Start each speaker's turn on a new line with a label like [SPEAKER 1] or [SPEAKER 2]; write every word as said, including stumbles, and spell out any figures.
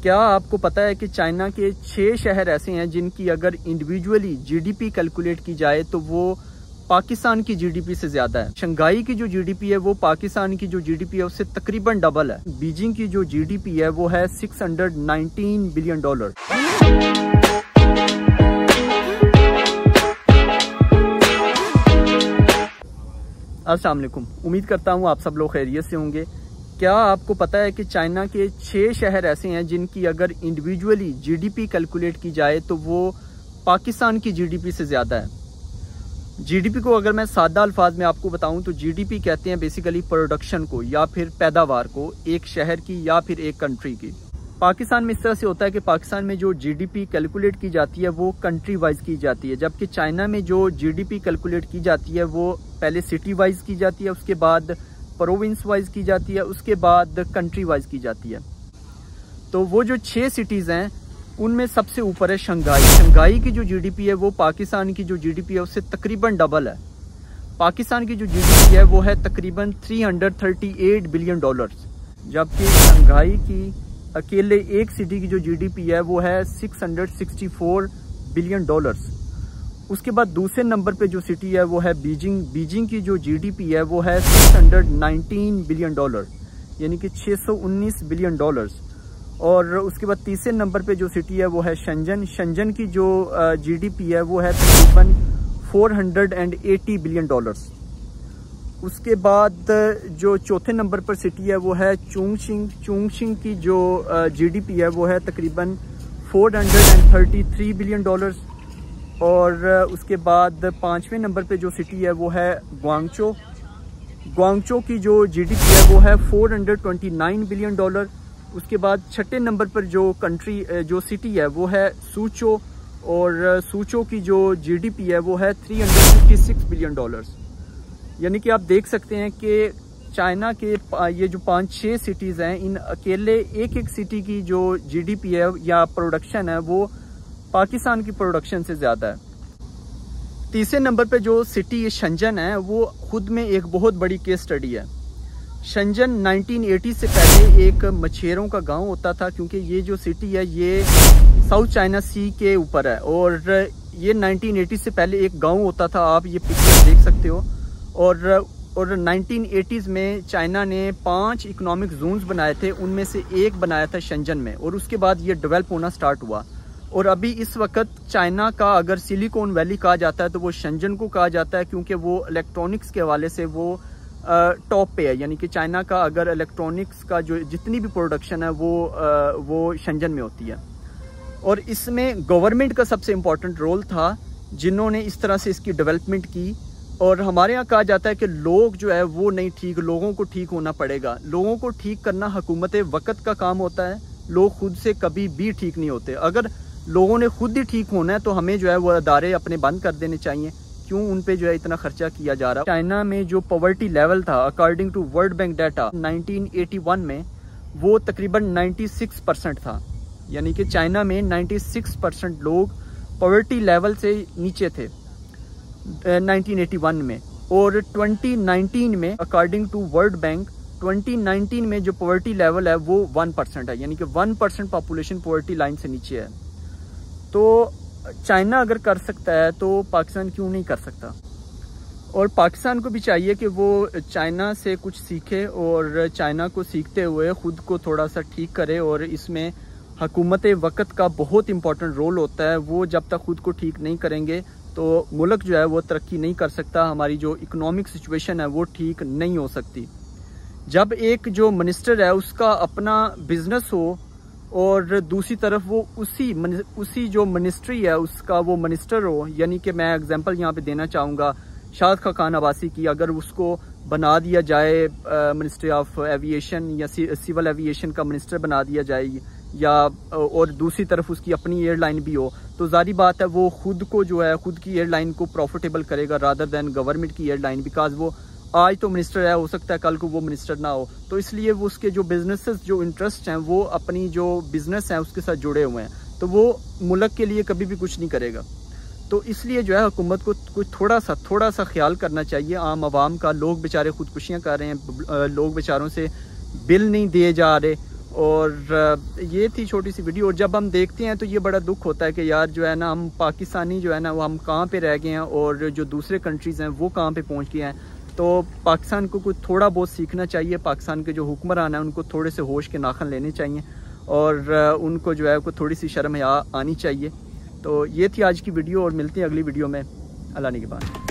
[SPEAKER 1] क्या आपको पता है कि चाइना के छह शहर ऐसे हैं जिनकी अगर इंडिविजुअली जीडीपी कैलकुलेट की जाए तो वो पाकिस्तान की जीडीपी से ज्यादा है। शंघाई की जो जीडीपी है वो पाकिस्तान की जो जीडीपी है उससे तकरीबन डबल है। बीजिंग की जो जीडीपी है वो है छह सौ उन्नीस बिलियन डॉलर। अस्सलाम वालेकुम, उम्मीद करता हूँ आप सब लोग खैरियत से होंगे। क्या आपको पता है कि चाइना के छह शहर ऐसे हैं जिनकी अगर इंडिविजुअली जीडीपी कैलकुलेट की जाए तो वो पाकिस्तान की जीडीपी से ज़्यादा है। जीडीपी को अगर मैं सादा अल्फाज में आपको बताऊं तो जीडीपी कहते हैं बेसिकली प्रोडक्शन को या फिर पैदावार को एक शहर की या फिर एक कंट्री की। पाकिस्तान में इस तरह से होता है कि पाकिस्तान में जो जीडीपी कैलकुलेट की जाती है वो कंट्री वाइज की जाती है, जबकि चाइना में जो जीडीपी कैलकुलेट की जाती है वो पहले सिटी वाइज की जाती है, उसके बाद प्रोविंस वाइज की जाती है, उसके बाद कंट्री वाइज की जाती है। तो वो जो छह सिटीज़ हैं उनमें सबसे ऊपर है शंघाई। शंघाई की जो जीडीपी है वो पाकिस्तान की जो जीडीपी है उससे तकरीबन डबल है। पाकिस्तान की जो जीडीपी है वो है तकरीबन तीन सौ अड़तीस बिलियन डॉलर्स, जबकि शंघाई की अकेले एक सिटी की जो जीडीपी है वो है छह सौ चौंसठ बिलियन डॉलर्स। उसके बाद दूसरे नंबर पे जो सिटी है वो है बीजिंग। बीजिंग की जो जीडीपी है वो है छह सौ उन्नीस बिलियन डॉलर, यानी कि छह सौ उन्नीस बिलियन डॉलर्स। और उसके बाद तीसरे नंबर पे जो सिटी है वो है शंजन। शंजन की जो जीडीपी है वो है तकरीबन चार सौ अस्सी बिलियन डॉलर्स। उसके बाद जो चौथे नंबर पर सिटी है वो है चुंगशिंग। चुंगशिंग की जो जीडीपी है वो है तकरीबन चार सौ तैंतीस बिलियन डॉलर्स। और उसके बाद पांचवें नंबर पे जो सिटी है वो है ग्वांगचो। ग्वांगचो की जो जीडीपी है वो है चार सौ उनतीस बिलियन डॉलर। उसके बाद छठे नंबर पर जो कंट्री जो सिटी है वो है सूचो, और सूचो की जो जीडीपी है वो है तीन सौ छप्पन बिलियन डॉलर्स। यानी कि आप देख सकते हैं कि चाइना के ये जो पांच छः सिटीज़ हैं इन अकेले एक एक सिटी की जो जीडीपी है या प्रोडक्शन है वो पाकिस्तान की प्रोडक्शन से ज़्यादा है। तीसरे नंबर पे जो सिटी शंजन है वो खुद में एक बहुत बड़ी केस स्टडी है। शंजन उन्नीस सौ अस्सी से पहले एक मछेरों का गांव होता था, क्योंकि ये जो सिटी है ये साउथ चाइना सी के ऊपर है, और ये उन्नीस सौ अस्सी से पहले एक गांव होता था। आप ये पिक्चर देख सकते हो। और और उन्नीस सौ अस्सी में चाइना ने पांच इकोनॉमिक जोन्स बनाए थे, उनमें से एक बनाया था शंजन में, और उसके बाद ये डेवलप होना स्टार्ट हुआ। और अभी इस वक्त चाइना का अगर सिलिकॉन वैली कहा जाता है तो वो शंजन को कहा जाता है, क्योंकि वो इलेक्ट्रॉनिक्स के हवाले से वो टॉप पे है। यानी कि चाइना का अगर इलेक्ट्रॉनिक्स का जो जितनी भी प्रोडक्शन है वो आ, वो शंजन में होती है। और इसमें गवर्नमेंट का सबसे इम्पोर्टेंट रोल था, जिन्होंने इस तरह से इसकी डेवलपमेंट की। और हमारे यहाँ कहा जाता है कि लोग जो है वो नहीं ठीक, लोगों को ठीक होना पड़ेगा। लोगों को ठीक करना हुकूमत वक्त का काम होता है, लोग खुद से कभी भी ठीक नहीं होते। अगर लोगों ने खुद ही ठीक होना है तो हमें जो है वो अदारे अपने बंद कर देने चाहिए। क्यों उन पे जो है इतना खर्चा किया जा रहा है। चाइना में जो पॉवर्टी लेवल था according to World Bank data उन्नीस सौ इक्यासी में वो तकरीबन छियानवे परसेंट था। यानी कि चाइना में छियानवे परसेंट लोग पॉवर्टी लेवल से नीचे थे उन्नीस सौ इक्यासी में। और दो हज़ार उन्नीस में अकॉर्डिंग टू वर्ल्ड बैंक दो हज़ार उन्नीस में जो पॉवर्टी लेवल है वो वन परसेंट है, यानी कि one percent population poverty line से नीचे है। तो चाइना अगर कर सकता है तो पाकिस्तान क्यों नहीं कर सकता। और पाकिस्तान को भी चाहिए कि वो चाइना से कुछ सीखे और चाइना को सीखते हुए ख़ुद को थोड़ा सा ठीक करे। और इसमें हुकूमत वक्त का बहुत इम्पोर्टेंट रोल होता है। वो जब तक ख़ुद को ठीक नहीं करेंगे तो मुल्क जो है वो तरक्की नहीं कर सकता। हमारी जो इकोनॉमिक सिचुएशन है वो ठीक नहीं हो सकती। जब एक जो मिनिस्टर है उसका अपना बिजनेस हो और दूसरी तरफ वो उसी उसी जो मिनिस्ट्री है उसका वो मिनिस्टर हो, यानी कि मैं एग्जांपल यहाँ पे देना चाहूँगा शाद खान अब्बासी की, अगर उसको बना दिया जाए मिनिस्ट्री ऑफ एविएशन या सिविल एविएशन का मिनिस्टर बना दिया जाए, या और दूसरी तरफ उसकी अपनी एयरलाइन भी हो, तो जारी बात है वो खुद को जो है खुद की एयरलाइन को प्रॉफिटेबल करेगा रादर देन गवर्नमेंट की एयरलाइन। बिकॉज वो आज तो मिनिस्टर है, हो सकता है कल को वो मिनिस्टर ना हो, तो इसलिए वो उसके जो बिजनेसेस जो इंटरेस्ट हैं वो अपनी जो बिजनेस हैं उसके साथ जुड़े हुए हैं, तो वो मुल्क के लिए कभी भी कुछ नहीं करेगा। तो इसलिए जो है हुकूमत को कुछ थोड़ा सा थोड़ा सा ख्याल करना चाहिए आम आवाम का। लोग बेचारे खुदकुशियाँ कर रहे हैं, लोग बेचारों से बिल नहीं दिए जा रहे, और ये थी छोटी सी वीडियो। और जब हम देखते हैं तो ये बड़ा दुख होता है कि यार जो है ना, हम पाकिस्तानी जो है ना, वो हम कहाँ पे रह गए हैं और जो दूसरे कंट्रीज़ हैं वो कहाँ पे पहुँच गए हैं। तो पाकिस्तान को कुछ थोड़ा बहुत सीखना चाहिए। पाकिस्तान के जो हुक्मरान हैं उनको थोड़े से होश के नाखन लेने चाहिए और उनको जो है को थोड़ी सी शर्म हया आनी चाहिए। तो ये थी आज की वीडियो और मिलती है अगली वीडियो में। अल्लाह निगहबान।